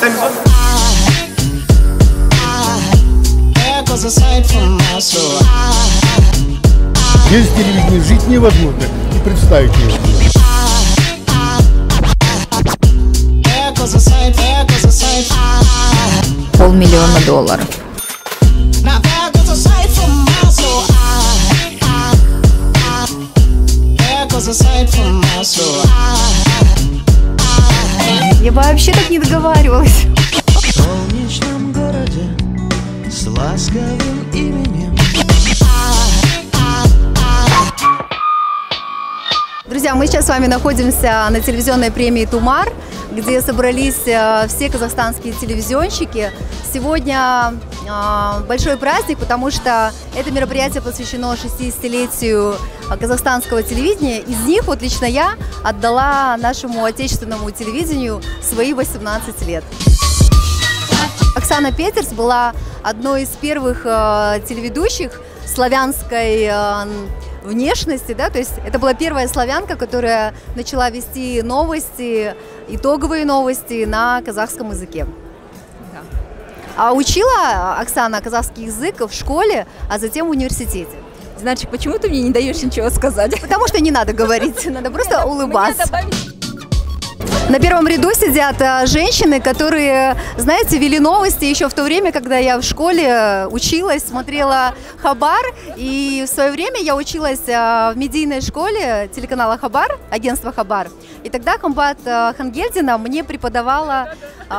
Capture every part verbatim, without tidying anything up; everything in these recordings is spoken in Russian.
Без телевидения жить невозможно и представить невозможно. Полмиллиона долларов. Я вообще так не договаривалась. В солнечном городе с ласковым именем. Друзья, мы сейчас с вами находимся на телевизионной премии «Тумар», где собрались все казахстанские телевизионщики. Сегодня э, большой праздник, потому что это мероприятие посвящено шестидесятилетию казахстанского телевидения. Из них вот лично я отдала нашему отечественному телевидению свои восемнадцать лет. Оксана Петерс была одной из первых э, телеведущих славянской э, внешности, да, то есть это была первая славянка, которая начала вести новости, итоговые новости на казахском языке. Да. А учила Оксана казахский язык в школе, а затем в университете. Значит, почему ты мне не даешь ничего сказать? Потому что не надо говорить, надо просто улыбаться. На первом ряду сидят женщины, которые, знаете, вели новости еще в то время, когда я в школе училась, смотрела Хабар. И в свое время я училась в медийной школе телеканала Хабар, агентства Хабар. И тогда Комбат Хангельдина мне преподавала,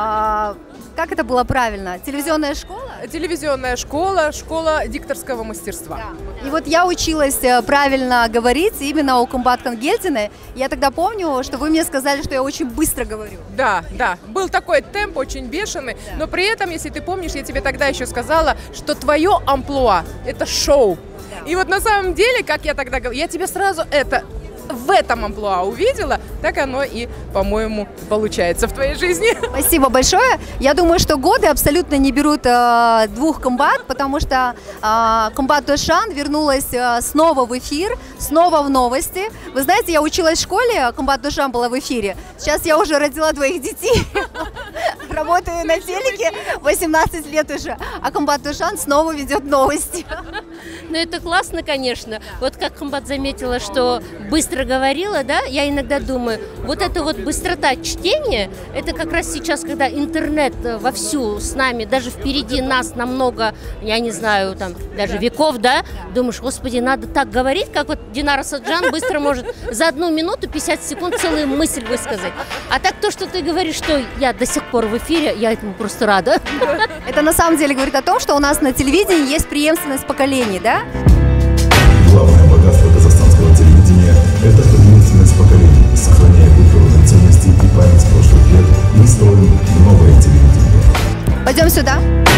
как это было правильно, телевизионная школа? Телевизионная школа, школа дикторского мастерства. Да. И вот я училась правильно говорить именно у Комбат Хангельдиной. Я тогда помню, что вы мне сказали, что я очень быстро говорю. Да, да. Был такой темп очень бешеный, да. Но при этом, если ты помнишь, я тебе тогда еще сказала, что твое амплуа – это шоу. Да. И вот на самом деле, как я тогда говорила, я тебе сразу это... в этом амплуа увидела, так оно и, по-моему, получается в твоей жизни. Спасибо большое. Я думаю, что годы абсолютно не берут э, двух комбат, потому что э, Комбат Дошан вернулась э, снова в эфир, снова в новости. Вы знаете, я училась в школе, Комбат Дошан была в эфире. Сейчас я уже родила двоих детей, работаю на телеке, восемнадцать лет уже, а Комбат Дошан снова ведет новости. Ну это классно, конечно. Вот как Комбат заметила, что быстро говорила, да, я иногда думаю, вот эта вот быстрота чтения, это как раз сейчас, когда интернет вовсю с нами, даже впереди нас намного, я не знаю, там, даже веков, да, думаешь, господи, надо так говорить, как вот Динара Саджан быстро может за одну минуту пятьдесят секунд целую мысль высказать. А так то, что ты говоришь, что я до сих пор в эфире, я этому просто рада. Это на самом деле говорит о том, что у нас на телевидении есть преемственность поколений, да? Главное богатство казахстанского телевидения – это преемственность поколений. Сохраняя культурные ценности и память прошлых лет, мы строим новое телевидение. Пойдем сюда.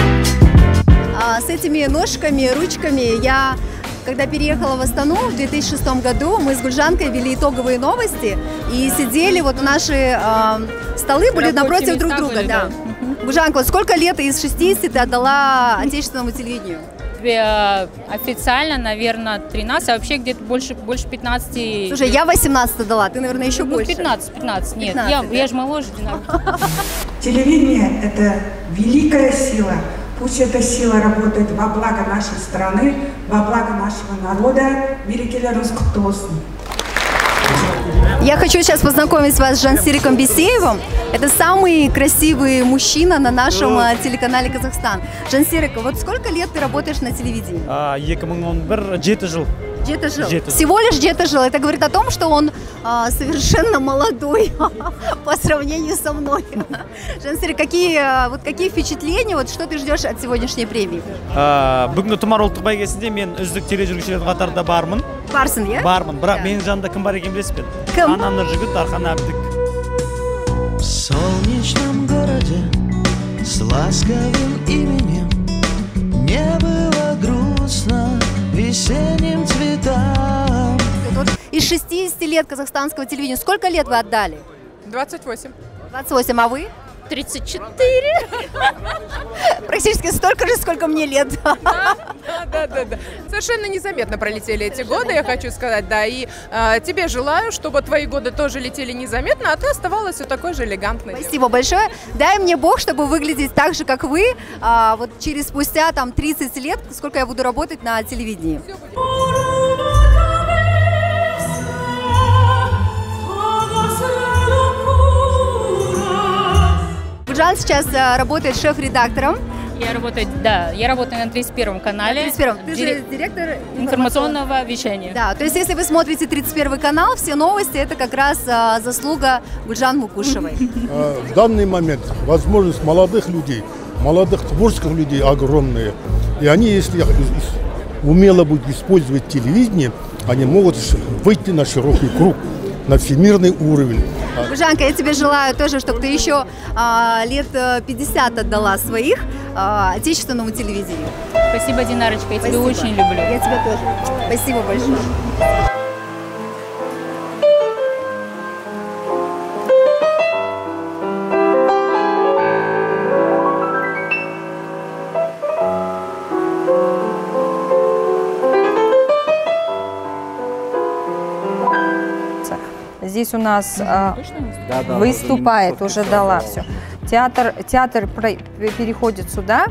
А, с этими ножками, ручками я, когда переехала в Астану в две тысячи шестом году, мы с Гульжанкой вели итоговые новости и сидели, вот наши э, столы были напротив друг друга. Были, да. Да. Гульжанка, вот сколько лет из шестидесяти ты отдала отечественному телевидению? Официально, наверное, тринадцать, а вообще где-то больше, больше пятнадцати. Слушай, я восемнадцать дала, ты, наверное, еще ну, больше. пятнадцать, пятнадцать, нет, пятнадцать, я, да? Я же моложе. Телевидение – это великая сила. Пусть эта сила работает во благо нашей страны, во благо нашего народа. Берекелеріңіз құтты болсын. Я хочу сейчас познакомить вас с Жансириком Бейсеевым. Это самый красивый мужчина на нашем телеканале «Казахстан». Жансирик, вот сколько лет ты работаешь на телевидении? екі мың он бір, жеті жыл. Жеті жил. Всего лишь жеті жил. Это говорит о том, что он а, совершенно молодой по сравнению со мной. Жансирик, какие, вот, какие впечатления, вот, что ты ждешь от сегодняшней премии? Бүгінгі Тұмар ұлттық бәйгесінде мен үздік тележүргізушілердің қатарында бармын. Барсың, иә? Бармын, бірақ менің жанымда кім бар екенін білесіз бе? Кім? Анар Нұржігіт, Дархан Әбдік. В солнечном городе с ласковым именем не было грустно весенним цветам. Из шестидесяти лет казахстанского телевидения сколько лет вы отдали? двадцать восемь. двадцать восемь, а вы? тридцать четыре. Практически столько же, сколько мне лет. Да, да, да, да. Совершенно незаметно пролетели эти годы, я хочу сказать, да. И э, тебе желаю, чтобы твои годы тоже летели незаметно, а ты оставалась все такой же элегантной. Спасибо большое. Дай мне Бог, чтобы выглядеть так же, как вы, а, вот через спустя там тридцать лет, сколько я буду работать на телевидении. Гульжан сейчас а, работает шеф-редактором. Я работаю, да, я работаю на тридцать первом канале. тридцать первом. Ты Дирек... же директор информационного вещания. Да, то есть если вы смотрите тридцать первый канал, все новости это как раз а, заслуга Гульжан Мукушевой. В данный момент возможность молодых людей, молодых творческих людей огромные. И они, если умело будут использовать телевидение, они могут выйти на широкий круг, на всемирный уровень. Гульжанка, я тебе желаю тоже, чтобы ты еще а, лет пятьдесят отдала своих а, отечественному телевидению. Спасибо, Динарочка, я Спасибо. тебя очень люблю. Я тебя тоже. Спасибо большое. Здесь у нас а, да, да, выступает, уже, уже дала все. Театр, театр переходит сюда,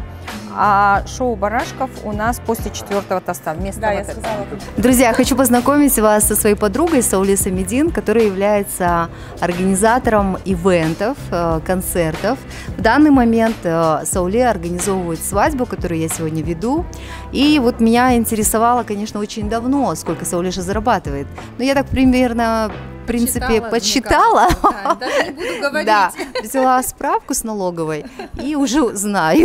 а шоу «Барашков» у нас после четвертого тоста. Вместо да, вот я сказала. Друзья, я хочу познакомить вас со своей подругой Сауле Самедин, которая является организатором ивентов, концертов. В данный момент Сауле организовывает свадьбу, которую я сегодня веду. И вот меня интересовало, конечно, очень давно, сколько Саулеша зарабатывает. Но я так примерно... В принципе, Читала, подсчитала, да, даже не буду говорить. Да, взяла справку с налоговой и уже знаю.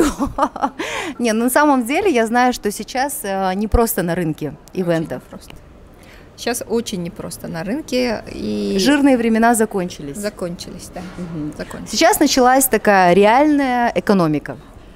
Не, на самом деле я знаю, что сейчас не просто на рынке ивентов. Сейчас очень непросто на рынке. И жирные времена закончились. Закончились, да. Угу. Закончились. Сейчас началась такая реальная экономика.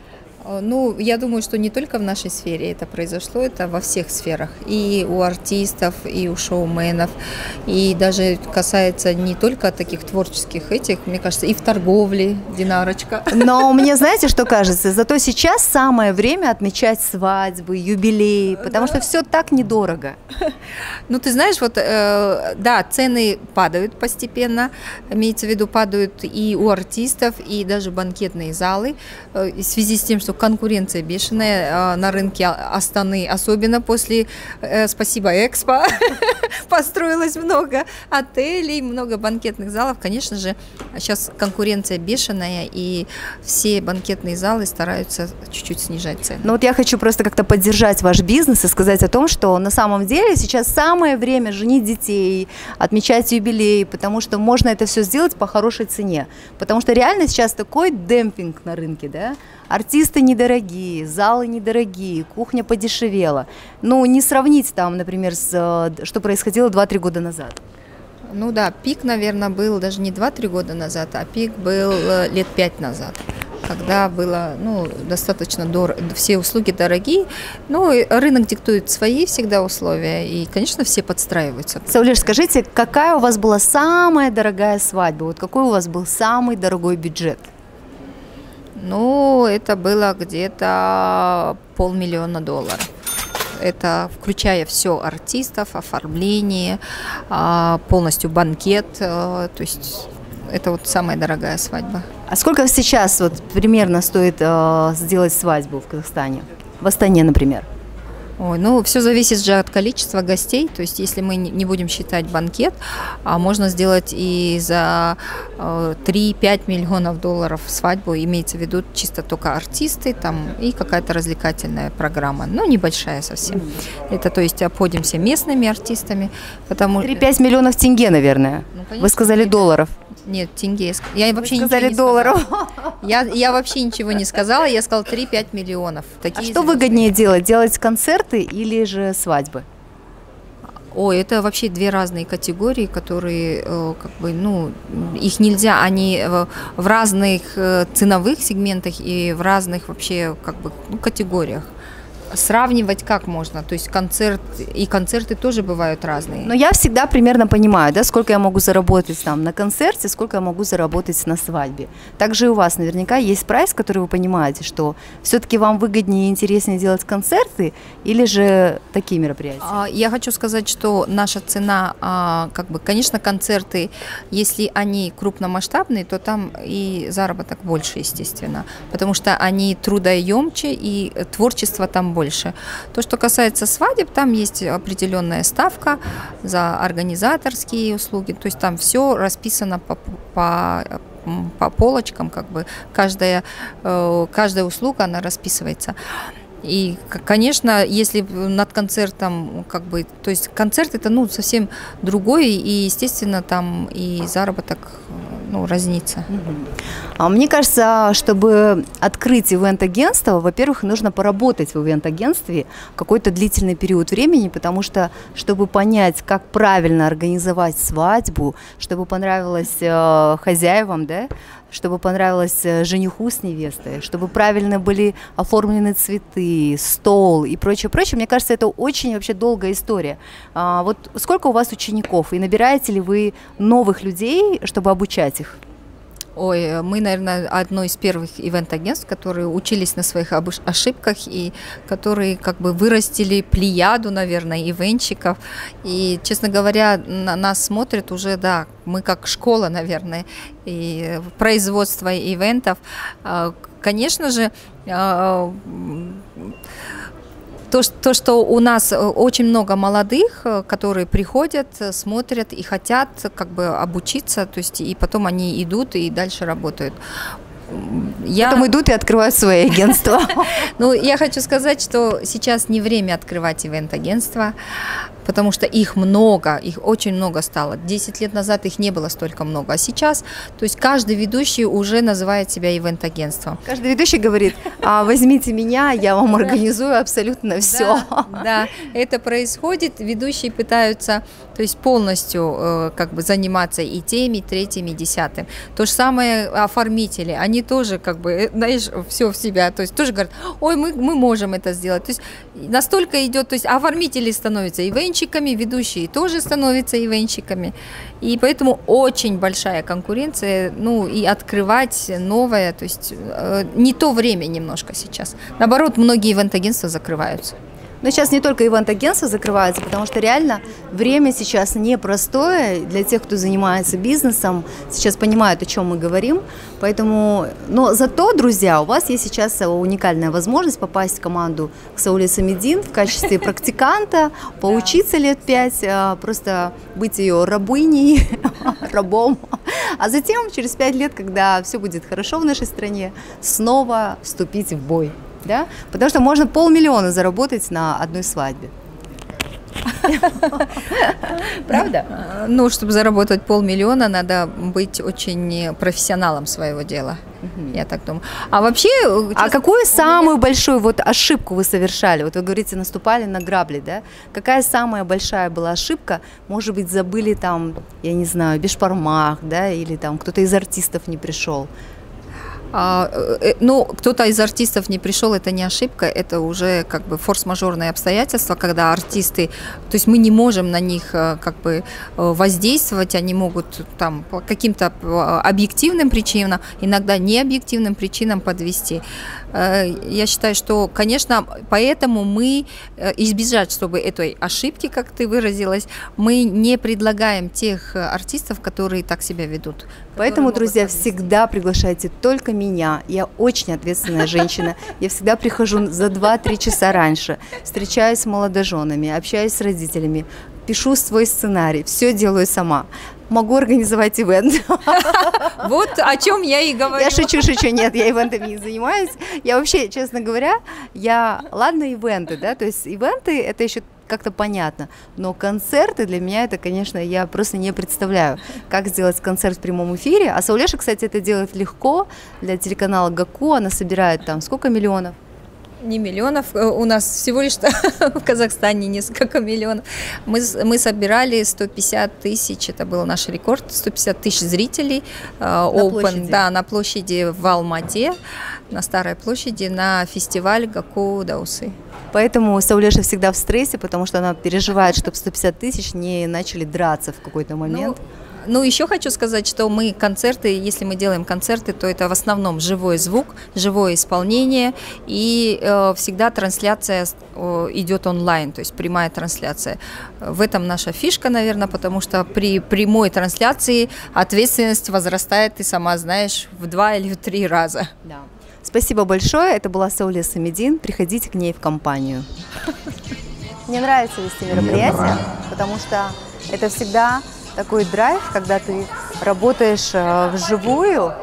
Ну, я думаю, что не только в нашей сфере это произошло, это во всех сферах. И у артистов, и у шоуменов, и даже касается не только таких творческих этих, мне кажется, и в торговле, Динарочка. Но мне, знаете, что кажется? Зато сейчас самое время отмечать свадьбы, юбилеи, потому да. что все так недорого. Ну, ты знаешь, вот, э, да, цены падают постепенно, имеется в виду, падают и у артистов, и даже банкетные залы, э, в связи с тем, что конкуренция бешеная на рынке Астаны, особенно после, э, спасибо, Экспо, построилось много отелей, много банкетных залов. Конечно же, сейчас конкуренция бешеная, и все банкетные залы стараются чуть-чуть снижать цены. Ну вот я хочу просто как-то поддержать ваш бизнес и сказать о том, что на самом деле сейчас самое время женить детей, отмечать юбилей, потому что можно это все сделать по хорошей цене. Потому что реально сейчас такой демпинг на рынке, да? Артисты недорогие, залы недорогие, кухня подешевела. Ну, не сравнить там, например, с, что происходило два-три года назад. Ну да, пик, наверное, был даже не два-три года назад, а пик был лет пять назад, когда было, ну, достаточно дорого, все услуги дорогие, но рынок диктует свои всегда условия, и, конечно, все подстраиваются. Саулеш, скажите, какая у вас была самая дорогая свадьба? Вот какой у вас был самый дорогой бюджет? Ну, это было где-то полмиллиона долларов. Это включая все артистов, оформление, полностью банкет, то есть это вот самая дорогая свадьба. А сколько сейчас вот примерно стоит сделать свадьбу в Казахстане? В Астане, например? Ой, ну, все зависит же от количества гостей, то есть если мы не будем считать банкет, а можно сделать и за э, три-пять миллионов долларов свадьбу, имеется в виду чисто только артисты там и какая-то развлекательная программа, ну, небольшая совсем. Mm. Это, то есть, обходимся местными артистами, потому... три-пять миллионов тенге, наверное, ну, конечно, вы сказали долларов. Нет, тенге. Я вообще Вы сказали ничего не долларов. Я, я вообще ничего не сказала, я сказала три-пять миллионов. Такие а что выгоднее делать? Делать концерты или же свадьбы? Ой, это вообще две разные категории, которые, как бы, ну, их нельзя, они в разных ценовых сегментах и в разных вообще, как бы, ну, категориях. сравнивать как можно, то есть концерт, и концерты тоже бывают разные. Но я всегда примерно понимаю, да, сколько я могу заработать там на концерте, сколько я могу заработать на свадьбе. Также и у вас наверняка есть прайс, который вы понимаете, что все-таки вам выгоднее и интереснее делать концерты или же такие мероприятия? Я хочу сказать, что наша цена, как бы, конечно, концерты, если они крупномасштабные, то там и заработок больше, естественно, потому что они трудоемче и творчество там больше. То, что касается свадеб, там есть определенная ставка за организаторские услуги, то есть там все расписано по, по, по полочкам, как бы каждая, каждая услуга, она расписывается. И, конечно, если над концертом, как бы, то есть концерт это, ну, совсем другой, и, естественно, там и заработок, ну, разнится. А мне кажется, чтобы открыть ивент-агентство, во-первых, нужно поработать в ивент-агентстве какой-то длительный период времени, потому что, чтобы понять, как правильно организовать свадьбу, чтобы понравилось э, хозяевам, да, чтобы понравилось жениху с невестой, чтобы правильно были оформлены цветы, стол и прочее, прочее. Мне кажется, это очень вообще долгая история. А, вот сколько у вас учеников и набираете ли вы новых людей, чтобы обучать их? Ой, мы, наверное, одно из первых ивент-агентств, которые учились на своих ошибках и которые как бы вырастили плеяду, наверное, ивентчиков. И, честно говоря, на нас смотрят уже, да, мы как школа, наверное, и производство ивентов. Конечно же, То, то, что у нас очень много молодых, которые приходят, смотрят и хотят как бы обучиться, то есть и потом они идут и дальше работают. Я... Потом идут и открывают свои агентства. Ну, я хочу сказать, что сейчас не время открывать ивент-агентства, потому что их много, их очень много стало. Десять лет назад их не было столько много, а сейчас, то есть каждый ведущий уже называет себя ивент-агентством. Каждый ведущий говорит: а, возьмите меня, я вам организую абсолютно все. Да, да, это происходит, ведущие пытаются, то есть полностью э, как бы заниматься и теми, и третьим, и десятым. То же самое оформители, они тоже как бы, знаешь, все в себя, то есть тоже говорят: ой, мы, мы можем это сделать. То есть настолько идет, то есть оформители становятся ивентчиками, ведущие тоже становятся ивентчиками. И поэтому очень большая конкуренция, ну и открывать новое, то есть э, не то время немножко сейчас. Наоборот, многие ивент-агентства закрываются. Но сейчас не только ивент-агентства закрываются, потому что реально время сейчас непростое для тех, кто занимается бизнесом, сейчас понимают, о чем мы говорим. Поэтому, но зато, друзья, у вас есть сейчас уникальная возможность попасть в команду к Сауле Самедин в качестве практиканта, поучиться лет пять, просто быть ее рабыней, рабом. А затем, через пять лет, когда все будет хорошо в нашей стране, снова вступить в бой. Да? Потому что можно полмиллиона заработать на одной свадьбе. Правда? Ну, чтобы заработать полмиллиона, надо быть очень профессионалом своего дела. Угу. Я так думаю. А вообще... А какую самую большую вот ошибку вы совершали? Вот вы говорите, наступали на грабли, да? Какая самая большая была ошибка? Может быть, забыли там, я не знаю, бешпармах, да? Или там кто-то из артистов не пришел? А, ну, кто-то из артистов не пришел, это не ошибка, это уже как бы форс-мажорные обстоятельства, когда артисты, то есть мы не можем на них как бы воздействовать, они могут там по каким-то объективным причинам, иногда необъективным причинам подвести. Я считаю, что, конечно, поэтому мы, избежать, чтобы этой ошибки, как ты выразилась, мы не предлагаем тех артистов, которые так себя ведут. Поэтому, друзья, всегда приглашайте только меня. Я очень ответственная женщина. Я всегда прихожу за два-три часа раньше, встречаюсь с молодоженами, общаюсь с родителями, пишу свой сценарий, все делаю сама. Могу организовать ивент. Вот о чем я и говорю. Я шучу, шучу, нет, я ивентами не занимаюсь. Я вообще, честно говоря, я, ладно, ивенты, да, то есть ивенты это еще как-то понятно, но концерты для меня это, конечно, я просто не представляю, как сделать концерт в прямом эфире. А Саулеша, кстати, это делает легко для телеканала ГАКУ, она собирает там сколько миллионов? Не миллионов, у нас всего лишь в Казахстане несколько миллионов. Мы, мы собирали сто пятьдесят тысяч, это был наш рекорд, сто пятьдесят тысяч зрителей. На Open, площади? Да, на площади в Алмате, на Старой площади, на фестиваль Гаку Даусы. Поэтому Саулеша всегда в стрессе, потому что она переживает, чтобы сто пятьдесят тысяч не начали драться в какой-то момент. Ну, Ну, еще хочу сказать, что мы концерты, если мы делаем концерты, то это в основном живой звук, живое исполнение, и э, всегда трансляция э, идет онлайн, то есть прямая трансляция. В этом наша фишка, наверное, потому что при прямой трансляции ответственность возрастает, ты сама знаешь, в два или в три раза. Да. Спасибо большое, это была Сауле Самедин, приходите к ней в компанию. Мне нравится вести мероприятия, потому что это всегда... такой драйв, когда ты работаешь э, вживую,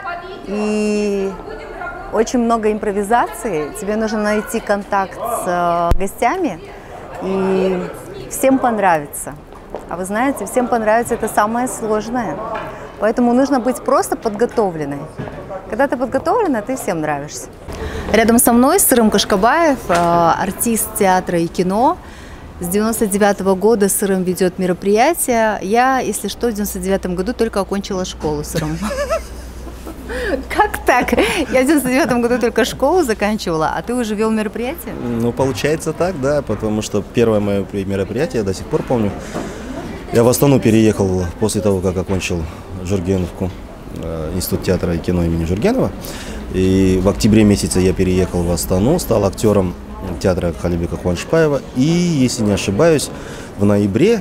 и очень много импровизации, тебе нужно найти контакт с э, гостями, и всем понравится. А вы знаете, всем понравится это самое сложное, поэтому нужно быть просто подготовленной. Когда ты подготовлена, ты всем нравишься. Рядом со мной Сырым Кашкабаев, э, артист театра и кино. С девяносто девятого года Сырым ведет мероприятия. Я, если что, в девяносто девятом году только окончила школу Сырым. Как так? Я в девяносто девятом году только школу заканчивала, а ты уже вел мероприятие? Ну, получается так, да, потому что первое мое мероприятие, я до сих пор помню. Я в Астану переехал после того, как окончил Жургеновку, институт театра и кино имени Жургенова. И в октябре месяце я переехал в Астану, стал актером театра Халибека Куанышбаева. И, если не ошибаюсь, в ноябре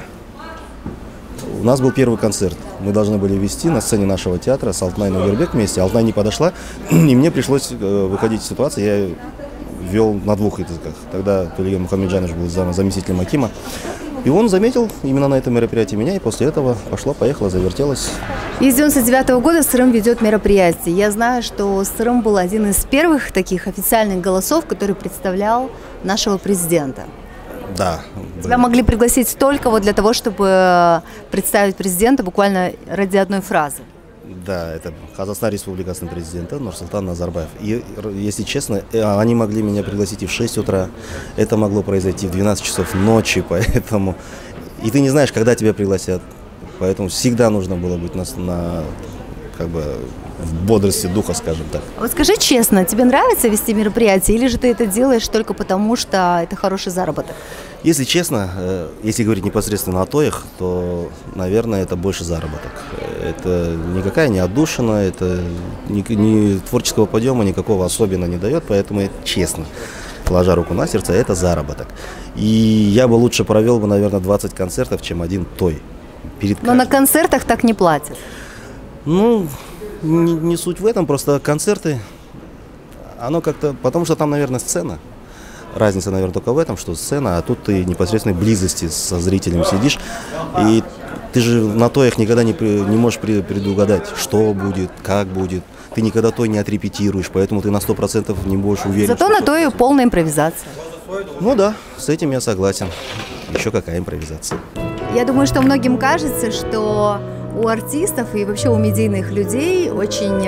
у нас был первый концерт. Мы должны были вести на сцене нашего театра с Алтынай Нувербек вместе. Алтынай не подошла, и мне пришлось выходить из ситуации. Я вел на двух языках. Тогда Тулиген Мухамеджанович был зам, заместителем акима. И он заметил именно на этом мероприятии меня, и после этого пошло-поехало, завертелось. И с девяносто девятого года Сырым ведет мероприятие. Я знаю, что Сырым был один из первых таких официальных голосов, который представлял нашего президента. Да. Тебя могли пригласить только вот для того, чтобы представить президента буквально ради одной фразы. Да, это Казахстан Республикасының президенті Нурсултан Назарбаев. И, если честно, они могли меня пригласить и в шесть утра, это могло произойти в двенадцать часов ночи, поэтому... И ты не знаешь, когда тебя пригласят, поэтому всегда нужно было быть на, на как бы, в бодрости духа, скажем так. Вот скажи честно, тебе нравится вести мероприятие, или же ты это делаешь только потому, что это хороший заработок? Если честно, если говорить непосредственно о тоях, то, наверное, это больше заработок. Это никакая не отдушина, это ни, ни творческого подъема никакого особенно не дает, поэтому, честно, положа руку на сердце, это заработок. И я бы лучше провел бы, наверное, двадцать концертов, чем один той. Перед Но на концертах так не платят. Ну, не, не суть в этом, просто концерты, оно как-то, потому что там, наверное, сцена. Разница, наверное, только в этом, что сцена, а тут ты в непосредственной близости со зрителем сидишь, и ты же на тоях никогда не, не можешь предугадать, что будет, как будет. Ты никогда той не отрепетируешь, поэтому ты на сто процентов не будешь уверен. Зато на тое полная импровизация. Ну да, с этим я согласен. Еще какая импровизация. Я думаю, что многим кажется, что у артистов и вообще у медийных людей очень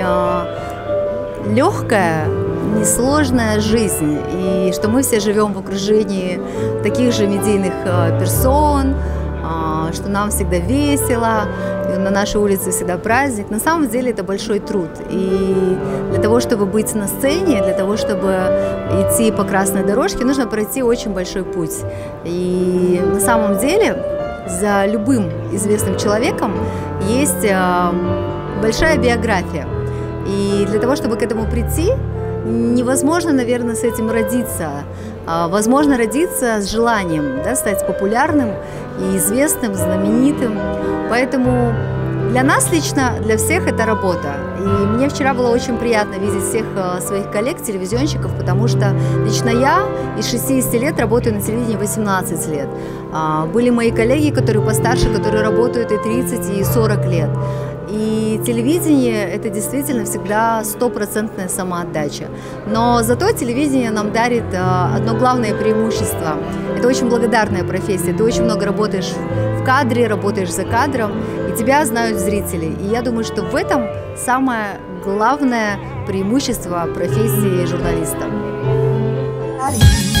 э, легкая, несложная жизнь, и что мы все живем в окружении таких же медийных э, персон, э, что нам всегда весело, и на нашей улице всегда праздник. На самом деле это большой труд, и для того, чтобы быть на сцене, для того, чтобы идти по красной дорожке, нужно пройти очень большой путь. И на самом деле за любым известным человеком есть э, большая биография, и для того, чтобы к этому прийти, невозможно, наверное, с этим родиться. Возможно родиться с желанием, да, стать популярным и известным, знаменитым. Поэтому для нас лично, для всех это работа. И мне вчера было очень приятно видеть всех своих коллег, телевизионщиков, потому что лично я из шестидесяти лет работаю на телевидении восемнадцать лет. Были мои коллеги, которые постарше, которые работают и тридцать, и сорок лет. И телевидение – это действительно всегда стопроцентная самоотдача. Но зато телевидение нам дарит одно главное преимущество. Это очень благодарная профессия. Ты очень много работаешь в кадре, работаешь за кадром, и тебя знают зрители. И я думаю, что в этом самое главное преимущество профессии журналиста. Париж.